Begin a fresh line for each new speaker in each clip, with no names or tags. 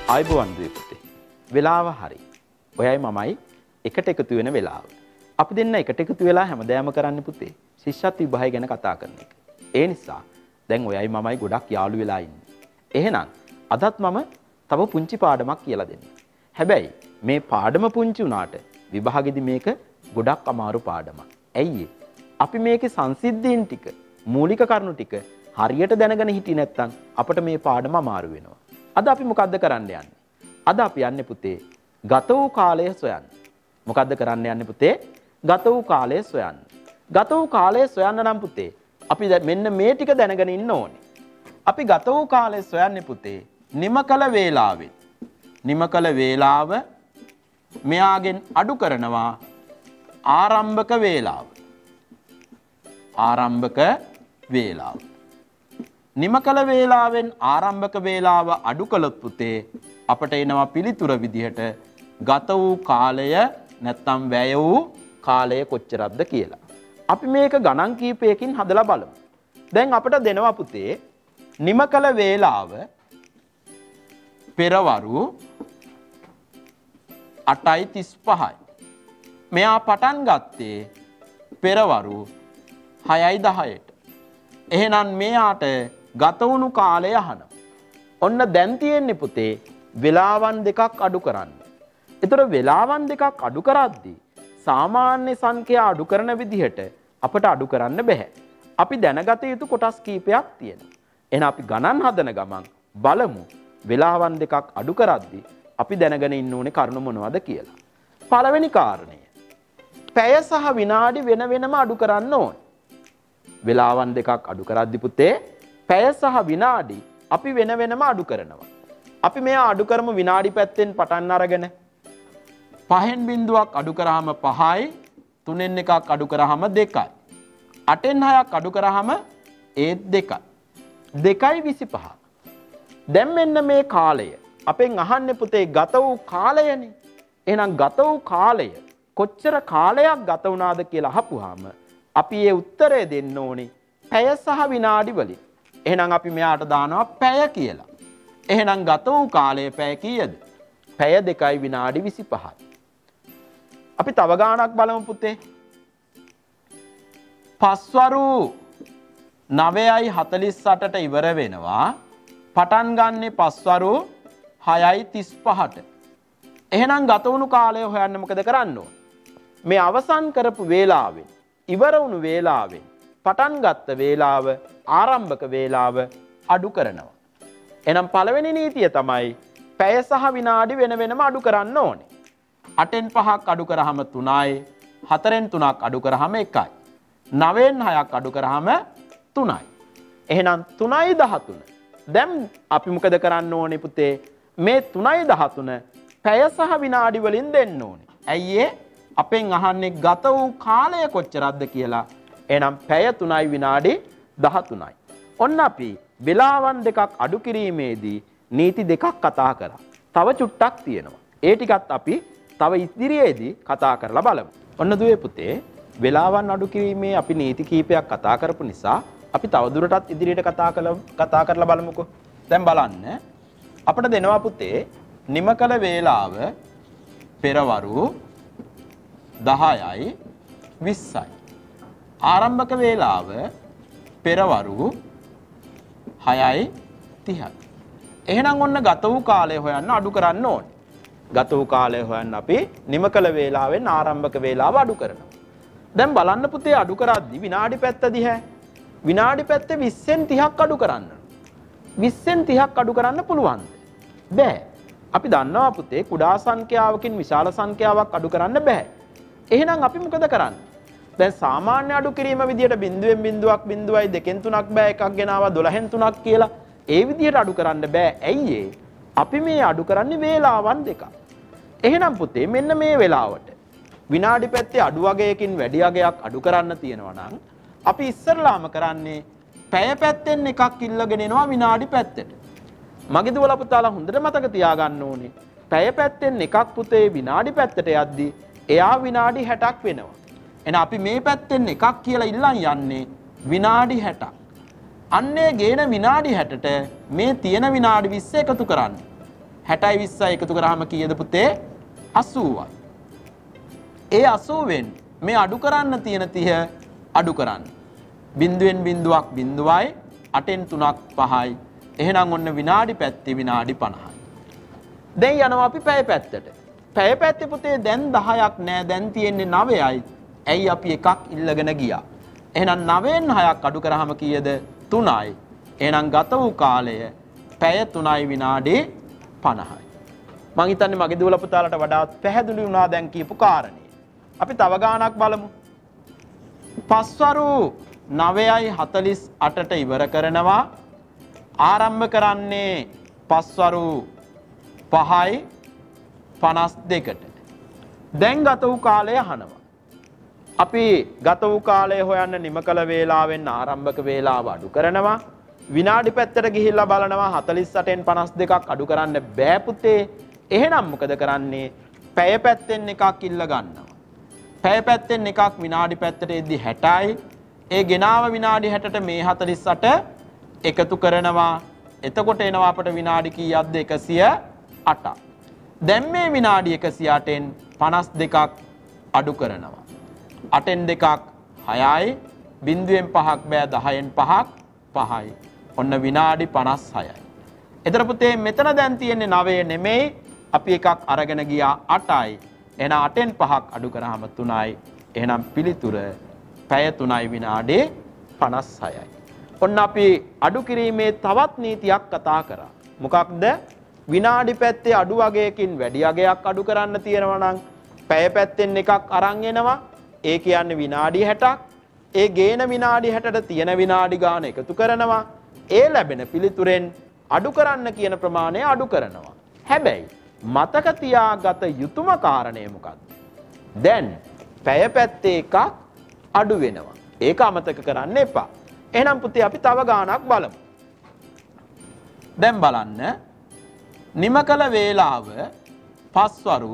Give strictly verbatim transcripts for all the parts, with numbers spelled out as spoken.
ආයුබෝවන් දුවේ පුතේ. වෙලාව හරි. ඔයයි මමයි එකට එකතු වෙන වෙලාව. අපි දෙන්න එකට එකතු වෙලා හැමදාම කරන්න පුතේ ශිෂ්‍යත්ව විභාගය ගැන කතා කරන එක. ඒ නිසා දැන් ඔයයි මමයි ගොඩක් යාළු වෙලා ඉන්නේ. එහෙනම් අදත් මම තව පුංචි පාඩමක් කියලා දෙන්න. හැබැයි මේ පාඩම පුංචි වුණාට විභාගෙදි මේක ගොඩක් අමාරු පාඩමක්. ඇයි අපි මේකේ සංසිද්ධීන් ටික මූලික කරුණු ටික හරියට දැනගෙන හිටියේ නැත්නම් අපිට මේ පාඩම අමාරු වෙනවා. අද අපි මොකද්ද කරන්න යන්නේ? අද අපි යන්නේ පුතේ ගත වූ කාලය සොයන්න. මොකද්ද කරන්න යන්නේ පුතේ? ගත වූ කාලය සොයන්න. ගත වූ කාලය සොයන්න නම් පුතේ අපි මෙන්න මේ ටික දැනගෙන ඉන්න ඕනේ. අපි ගත වූ කාලය සොයන්නේ පුතේ නිම කළ වේලාවෙන්. නිම කළ වේලාව මෙයාගෙන් අඩු කරනවා ආරම්භක වේලාව. ආරම්භක වේලාව. නිම කළ වේලාවෙන් ආරම්භක වේලාව අඩු කළොත් පුතේ අපට එනවා පිළිතුර විදිහට ගත වූ කාලය නැත්නම් වැය වූ කාලය කොච්චරක්ද කියලා. අපි මේක ගණන් කීපයකින් හදලා බලමු. දැන් අපට දෙනවා පුතේ නිම කළ වේලාව පෙරවරු අටයි තිස් පහයි. මෙයා පටන් ගත්තේ පෙරවරු හයයි දහයට. එහෙනම් මෙයාට ගත වුණු කාලය අහනවා. ඔන්න දැන් තියෙන්නේ පුතේ වෙලාවන් දෙකක් අඩු කරන්න. ඒතර වෙලාවන් දෙකක් අඩු කරද්දී සාමාන්‍ය සංඛ්‍යා අඩු කරන විදිහට අපට අඩු කරන්න බෑ. අපි දැනගත යුතු කොටස් කීපයක් තියෙනවා. එහෙනම් අපි ගණන් හදන ගමන් බලමු වෙලාවන් දෙකක් අඩු කරද්දී අපි දැනගෙන ඉන්න ඕනේ කරුණු මොනවද කියලා. පළවෙනි කාරණය. පැය සහ විනාඩි වෙන වෙනම අඩු කරන්න ඕනේ. වෙලාවන් දෙකක් අඩු කරද්දී පුතේ පැය සහ විනාඩි අපි වෙන වෙනම අඩු කරනවා. අපි මෙයා අඩු කරමු විනාඩි පැත්තෙන් පටන් අරගෙන පහෙන් බිංදුවක් අඩු කරාම පහයි, තුනෙන් එකක් අඩු කරාම දෙකයි, අටෙන් හයක් අඩු කරාම ඒත් දෙකයි, දෙකයි විසිපහ. දැන් මෙන්න මේ කාලය අපෙන් අහන්නේ පුතේ ගත වූ කාලයනේ. එහෙනම් ගත වූ කාලය කොච්චර කාලයක් ගත වුණාද කියලා අහපුවාම අපි ඒ උත්තරය දෙන්න ඕනේ පැය සහ විනාඩි වලින්. එහෙනම් අපි මෙයාට දානවා පැය කියලා. එහෙනම් ගත වූ කාලය පැය කීයද? පැය දෙකයි විනාඩි විසිපහයි. අපි තව ගාණක් බලමු පුතේ. පස්වරු නවයයි හතළිස් අටට ඉවර වෙනවා. පටන් ගන්නේ පස්වරු හයයි තිස් පහට. එහෙනම් ගත වුණු කාලය හොයන්න මොකද කරන්න ඕන? මේ අවසන් කරපු වේලාවෙන් ඉවර වුණු වේලාවෙන් පටන් ගත්ත වේලාව ආරම්භක වේලාව අඩු කරනවා. එහෙනම් පළවෙනි නීතිය තමයි පැය සහ විනාඩි වෙන වෙනම අඩු කරන්න ඕනේ. අටෙන් පහක් අඩු කරාම තුනයි, හතරෙන් තුනක් අඩු කරාම එකයි, නවයෙන් හයක් අඩු කරාම තුනයි. එහෙනම් තුනයි දහතුන. දැන් අපි මොකද කරන්න ඕනේ පුතේ? මේ තුනයි දහතුන පැය සහ විනාඩි වලින් දෙන්න ඕනේ. ඇයි ඒ? අපෙන් අහන්නේ ගත වූ කාලය කොච්චරක්ද කියලා. එහෙනම් පැය තුනයි විනාඩි දහතුනයි. ඔන්න අපි වෙලාවන් දෙකක් අඩු කිරීමේදී නීති දෙකක් කතා කරා. තව චුට්ටක් තියෙනවා. ඒ ටිකත් අපි තව ඉදිරියේදී කතා කරලා බලමු. ඔන්න දුවේ පුතේ වෙලාවන් අඩු කිරීමේ අපි නීති කීපයක් කතා කරපු නිසා අපි තව දුරටත් ඉදිරියට කතා කරලා කතා කරලා බලමුකෝ. දැන් බලන්න අපිට දෙනවා පුතේ නිම කළ වේලාව පෙරවරු දහයයි විස්සයි. ආරම්භක වේලාව පෙරවරු හයයි තිහයි. එහෙනම් ඔන්න ගත වූ කාලය හොයන්න අඩු කරන්න ඕනේ. ගත වූ කාලය හොයන්න අපි නිම කළ වේලාවෙන් ආරම්භක වේලාව අඩු කරනවා. දැන් බලන්න පුතේ අඩු කරද්දී විනාඩි පැත්ත දිහා විනාඩි පැත්තේ විස්සෙන් තිහක් අඩු කරන්න. විස්සෙන් තිහක් අඩු කරන්න පුළුවන්ද? බෑ. අපි දන්නවා පුතේ කුඩා සංඛ්‍යාවකින් විශාල සංඛ්‍යාවක් අඩු කරන්න බෑ. එහෙනම් අපි මොකද කරන්නේ? දැන් සාමාන්‍ය අඩු කිරීම විදියට බිංදුවෙන් බිංදුවක් බිංදුවයි දෙකෙන් තුනක් බෑ එකක් ගෙනාවා දොළහෙන් තුනක් කියලා ඒ විදියට අඩු කරන්න බෑ. ඇයි ඒ? අපි මේ අඩු කරන්නේ වේලාවන් දෙක. එහෙනම් පුතේ මෙන්න මේ වෙලාවට විනාඩි පැත්තේ අඩු වගයකින් වැඩි වගයක් අඩු කරන්න තියෙනවා නම් අපි ඉස්සරලාම කරන්නේ පැය පැත්තෙන් එකක් ඉල්ලගෙන එනවා විනාඩි පැත්තට. මගේ දුවලා පුතාලා හොඳට මතක තියාගන්න ඕනේ. පැය පැත්තෙන් එකක් පුතේ විනාඩි පැත්තට යද්දී එයා විනාඩි හැටක් වෙනවා. එහෙනම් අපි මේ පැත්තෙන් එකක් කියලා ඉල්ලන් යන්නේ විනාඩි හැටක්. අන්නේ ගේන විනාඩි හැටට මේ තියෙන විනාඩි විස්ස එකතු කරන්න. හැටයි විස්සයි එකතු කරාම කීයද පුතේ? අසූවයි. ඒ අසූවෙන් මේ අඩු කරන්න තියෙන තිහ අඩු කරන්න. බිංදුවෙන් බිංදුවක් බිංදුවයි, අටෙන් තුනක් පහයි. එහෙනම් ඔන්න විනාඩි පැත්තේ විනාඩි පනහයි. දැන් යනවා අපි පැය පැත්තට. පැය පැත්තේ පුතේ දැන් දහයක් නෑ, දැන් තියෙන්නේ නවයයි. ඇයි අපි එකක් ඉල්ලගෙන ගියා. එහෙනම් නවයෙන් හයක් අඩු කරාම කීයද? තුනයි. එහෙනම් ගත වූ කාලය පැය තුනයි විනාඩි පනහයි. මං හිතන්නේ මගේ දුවලා පුතාලට වඩාත් පැහැදිලි වුණා දැන් කියපු කාරණේ. අපි තව ගානක් බලමු. පස්වරු නවයයි හතළිස් අටට ඉවර කරනවා. ආරම්භ කරන්නේ පස්වරු පහයි පනස් දෙකට. දැන් ගත වූ කාලය අහනවා. අපි ගත වූ කාලය හොයන්න නිම කළ වේලාවෙන් ආරම්භක වේලාව අඩු කරනවා. විනාඩි පැත්තට ගිහිල්ලා බලනවා හතළිස් අටෙන් පනස් දෙකක් අඩු කරන්න බෑ පුතේ. එහෙනම් මොකද කරන්නේ? පැය පැත්තෙන් එකක් ඉල්ල ගන්නවා. පැය පැත්තෙන් එකක් විනාඩි පැත්තට එද්දි හැටයි. ඒ ගෙනාව විනාඩි හැටට මේ හතළිස් අට එකතු කරනවා. එතකොට එනවා අපට විනාඩි කීයක්ද? එකසිය අටක්. දැන් මේ විනාඩි එකසිය අටෙන් පනස් දෙකක් අඩු කරනවා. අටෙන් දෙකක් හයයි. බිංදුවෙන් පහක් බෑ, දහයෙන් පහක් පහයි. ඔන්න විනාඩි පනස් හයයි. එතන පුතේ මෙතන දැන් තියෙන්නේ නවය නෙමෙයි. අපි එකක් අරගෙන ගියා අටයි. එහෙනම් අටෙන් පහක් අඩු කරාම තුනයි. එහෙනම් පිළිතුර පැය තුනයි විනාඩි පනස් හයයි. ඔන්න අපි අඩු කිරීමේ තවත් නීතියක් කතා කරා. මොකක්ද? විනාඩි පැත්තේ අඩු වගයකින් වැඩි අගයක් අඩු කරන්න තියෙනවා නම් පැය පැත්තෙන් එකක් අරන් එනවා. ඒ කියන්නේ විනාඩි හැටක්. ඒ ගේන විනාඩි හැටට තියෙන විනාඩි ගාන එකතු කරනවා. ඒ ලැබෙන පිළිතුරෙන් අඩු කරන්න කියන ප්‍රමාණය අඩු කරනවා. හැබැයි මතක තියාගත යුතුම කාරණය මොකක්ද? දැන් පැය පැත්තේ එකක් අඩු වෙනවා. ඒක අමතක කරන්න එපා. එහෙනම් පුතේ අපි තව ගානක් බලමු. දැන් බලන්න නිම කළ වේලාව පස්වරු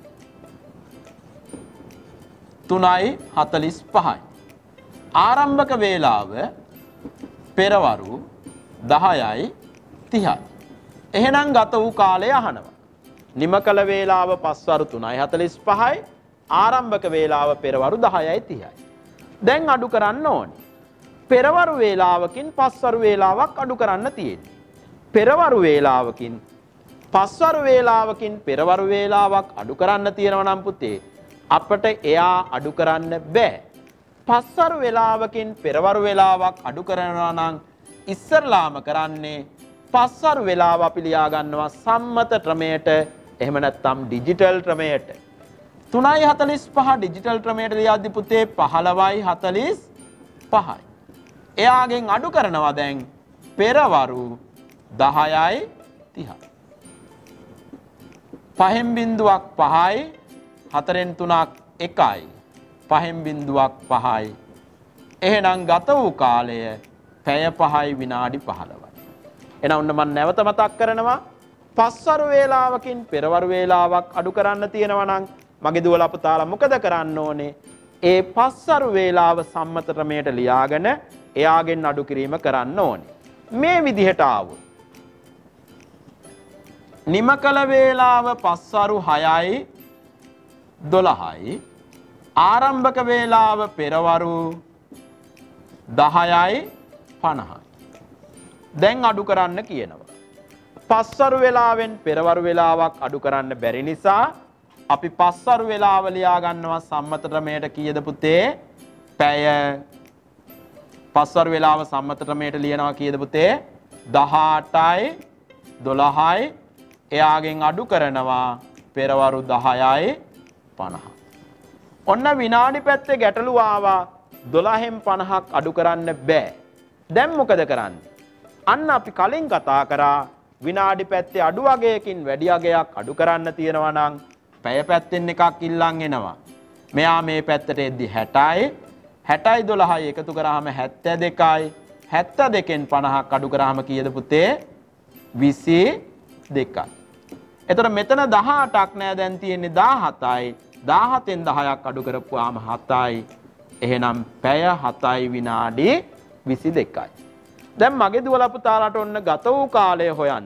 තුනයි හතළිස් පහයි. ආරම්භක වේලාව පෙරවරු දහයයි තිහයි. එහෙනම් ගත වූ කාලය අහනවා. නිම කළ වේලාව පස්වරු තුනයි හතළිස් පහයි. ආරම්භක වේලාව පෙරවරු දහයයි තිහයි. දැන් අඩු කරන්න ඕනේ. පෙරවරු වේලාවකින් පස්වරු වේලාවක් අඩු කරන්න තියෙන්නේ. පෙරවරු වේලාවකින් පස්වරු වේලාවකින් පෙරවරු වේලාවක් අඩු කරන්න තියෙනවා නම් පුතේ අපට එයා අඩු කරන්න බෑ. පස්වරු වේලාවකින් පෙරවරු වේලාවක් අඩු කරනවා නම් ඉස්සරලාම කරන්නේ පස්වරු වේලාව අපි ලියා ගන්නවා සම්මත ක්‍රමයට, එහෙම නැත්නම් ඩිජිටල් ක්‍රමයට. තුනයි හතළිස් පහ ඩිජිටල් ක්‍රමයට ලියද්දි පුතේ පහළොවයි හතළිස් පහයි. එයාගෙන් අඩු කරනවා දැන් පෙරවරු දහයයි තිහයි. පහෙන් බිංදුවක් පහයි, හතරෙන් තුනක් එකයි, පහෙන් බිංදුවක් පහයි. එහෙනම් ගත වූ කාලය පැය පහයි විනාඩි පහළොවයි. එහෙනම් ඔන්න මම නැවත මතක් කරනවා පස්වරු වේලාවකින් පෙරවරු වේලාවක් අඩු කරන්න තියෙනවා නම් මගේ දුවලා පුතාලා මොකද කරන්න ඕනේ? ඒ පස්වරු වේලාව සම්මත ක්‍රමයට ලියාගෙන එයාගෙන් අඩු කිරීම කරන්න ඕනේ. මේ විදිහට ආවොත් නිම කළ වේලාව පස්වරු හයයි දොළහයි. ආරම්භක වේලාව පෙරවරු දහයයි පනහයි. දැන් අඩු කරන්න කියනවා. පස්වරු වේලාවෙන් පෙරවරු වේලාවක් අඩු කරන්න බැරි නිසා අපි පස්වරු වේලාව ලියා ගන්නවා සම්මත ක්‍රමයට කීයද පුතේ? පැය. පස්වරු වේලාව සම්මත ක්‍රමයට ලියනවා කීයද පුතේ? දහඅටයි දොළහයි. එයාගෙන් අඩු කරනවා පෙරවරු දහයයි පනහයි. ඔන්න විනාඩි පැත්තේ ගැටලුව ආවා. දොළහෙන් පනහක් අඩු කරන්න බෑ. දැන් මොකද කරන්නේ? අන්න අපි කලින් කතා කරා විනාඩි පැත්තේ අඩු අගයකින් වැඩි අගයක් අඩු කරන්න තියෙනවා නම් පැය පැත්තෙන් එකක් ඉල්ලන් එනවා. මෙයා මේ පැත්තට එද්දි හැටයි. හැටයි දොළහයි එකතු කරාම හැත්තෑ දෙකයි. හැත්තෑ දෙකෙන් පනහක් අඩු කරාම කීයද පුතේ? විසි දෙකයි. එතකොට මෙතන දහඅටක් නෑ, දැන් තියෙන්නේ දහහතයි. දහහතෙන් දහයක් අඩු කරපුවාම හතයි. එහෙනම් පැය හතයි විනාඩි විසි දෙකයි. දැන් මගේ දුවලා පුතාලාට ඔන්න ගත වූ කාලය හොයන්න.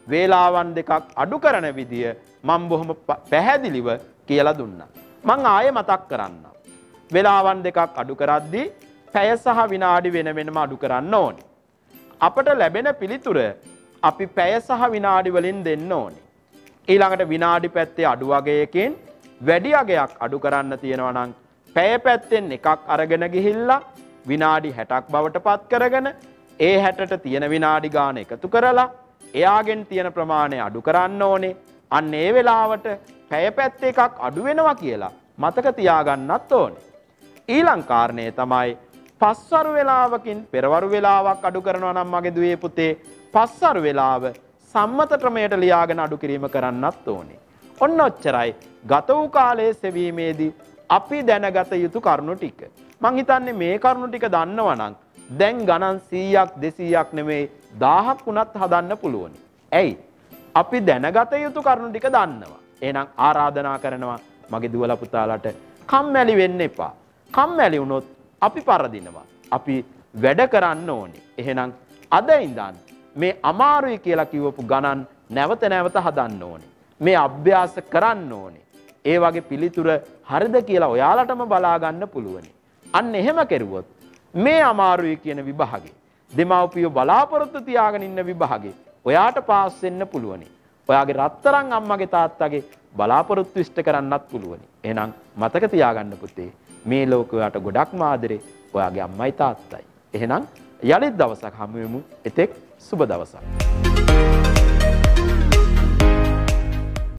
වේලාවන් දෙකක් අඩු කරන විදිය මම බොහොම පැහැදිලිව කියලා දුන්නා. මං ආයෙ මතක් කරන්නම්. වේලාවන් දෙකක් අඩු කරද්දී පැය සහ විනාඩි වෙන වෙනම අඩු කරන්න ඕනේ. අපට ලැබෙන පිළිතුර අපි පැය සහ විනාඩි වලින් දෙන්න ඕනේ. ඊළඟට විනාඩි පැත්තේ අඩු වගයකින් වැඩි අගයක් අඩු කරන්න තියෙනවා නම් පැය පැත්තෙන් එකක් අරගෙන ගිහිල්ලා විනාඩි හැටක් බවට පත් කරගෙන ඒ හැටට තියෙන විනාඩි ගාන එකතු කරලා එයාගෙන් තියෙන ප්‍රමාණය අඩු කරන්න ඕනේ. අන්න ඒ වෙලාවට පැය පැත්තේ එකක් අඩු වෙනවා කියලා මතක තියාගන්නත් ඕනේ. ඊළඟ කාරණය තමයි පස්වරු වේලාවකින් පෙරවරු වේලාවක් අඩු කරනවා නම් මගේ දුවේ පුතේ පස්වරු වේලාව සම්මත ක්‍රමයට ලියාගෙන අඩු කිරීම කරන්නත් ඕනේ. ඔන්න ඔච්චරයි ගත වූ කාලයේ සෙවීමේදී අපි දැනගත යුතු කරුණු ටික. මං හිතන්නේ මේ කරුණු ටික දන්නවා නම් දැන් ගණන් සීයක් දෙසීයක් නෙමෙයි දහයක් වුණත් හදන්න පුළුවනි. ඇයි? අපි දැනගත යුතු කරුණු ටික දන්නවා. එහෙනම් ආරාධනා කරනවා මගේ දුවලා පුතාලාට කම්මැලි වෙන්න එපා. කම්මැලි වුණොත් අපි පරදිනවා. අපි වැඩ කරන්න ඕනේ. එහෙනම් අද ඉඳන් මේ අමාරුයි කියලා කිව්වපු ගණන් නැවත නැවත හදන්න ඕනේ. මේ අභ්‍යාස කරන්න ඕනේ. ඒ වගේ පිළිතුර හරිද කියලා ඔයාලටම බලා ගන්න පුළුවනි. අන්න එහෙම කෙරුවොත් මේ අමාරුයි කියන විභාගේ දෙමව්පියෝ බලාපොරොත්තු තියාගෙන ඉන්න විභාගේ ඔයාට පාස් වෙන්න පුළුවනි. ඔයාගේ රත්තරන් අම්මගේ තාත්තගේ බලාපොරොත්තු ඉෂ්ට කරන්නත් පුළුවනි. එහෙනම් මතක තියාගන්න පුතේ මේ ලෝකේ ඔයාට ගොඩක් ආදරේ ඔයාගේ අම්මයි තාත්තයි. එහෙනම් යලිත් දවසක් හමු වෙමු. එතෙක් සුබ දවසක්.